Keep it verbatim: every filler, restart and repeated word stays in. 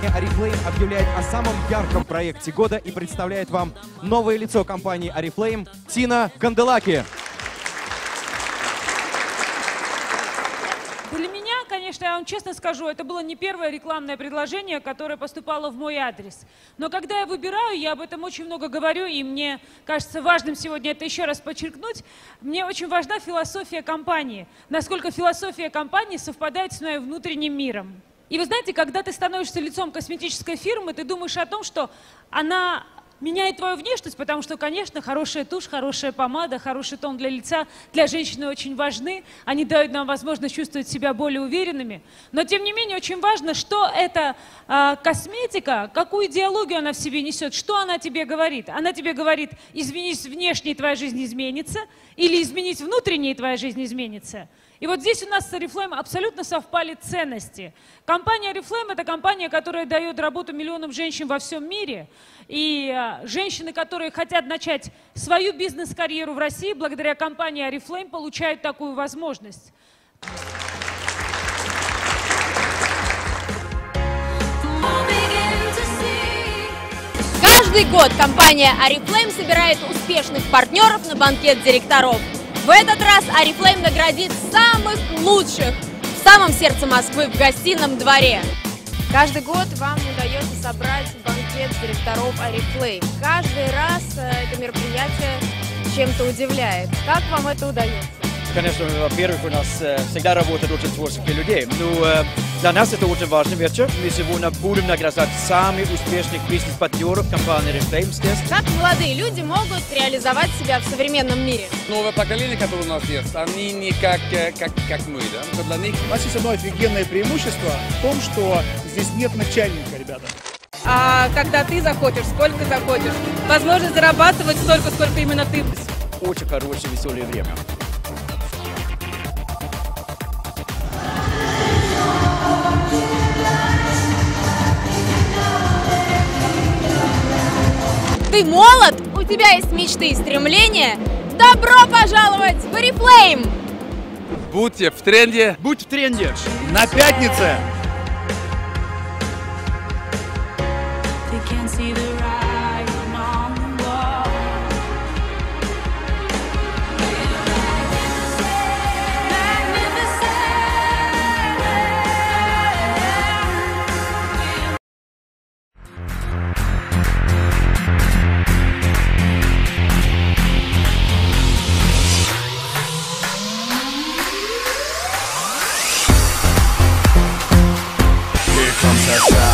Oriflame объявляет о самом ярком проекте года и представляет вам новое лицо компании Oriflame Тина Канделаки. Для меня, конечно, я вам честно скажу, это было не первое рекламное предложение, которое поступало в мой адрес. Но когда я выбираю, я об этом очень много говорю, и мне кажется важным сегодня это еще раз подчеркнуть. Мне очень важна философия компании, насколько философия компании совпадает с моим внутренним миром. И вы знаете, когда ты становишься лицом косметической фирмы, ты думаешь о том, что она меняет твою внешность, потому что, конечно, хорошая тушь, хорошая помада, хороший тон для лица для женщины очень важны. Они дают нам возможность чувствовать себя более уверенными. Но, тем не менее, очень важно, что эта э, косметика, какую идеологию она в себе несет, что она тебе говорит. Она тебе говорит, изменись внешне, и твоя жизнь изменится, или изменись внутренне, и твоя жизнь изменится. И вот здесь у нас с Oriflame абсолютно совпали ценности. Компания Oriflame – это компания, которая дает работу миллионам женщин во всем мире. И женщины, которые хотят начать свою бизнес-карьеру в России, благодаря компании Oriflame получают такую возможность. Каждый год компания Oriflame собирает успешных партнеров на банкет директоров. В этот раз Oriflame наградит самых лучших в самом сердце Москвы, в Гостином дворе. Каждый год вам удается собрать банкет директоров Oriflame. Каждый раз это мероприятие чем-то удивляет. Как вам это удается? Конечно, во-первых, у нас всегда работают очень творческие люди. Но для нас это очень важный вечер. Мы сегодня будем награждать самых успешных бизнес-партнеров компании Oriflame здесь. Как молодые люди могут реализовать себя в современном мире? Новое поколение, которое у нас есть, они не как, как, как мы, да? Для них... У нас есть одно офигенное преимущество в том, что здесь нет начальника, ребята. А когда ты захочешь, сколько захочешь, возможность зарабатывать столько, сколько именно ты. Очень хорошее, веселое время. Ты молод? У тебя есть мечты и стремления? Добро пожаловать в Oriflame! Будьте в тренде! Будь в тренде! На пятнице! Comes that sound.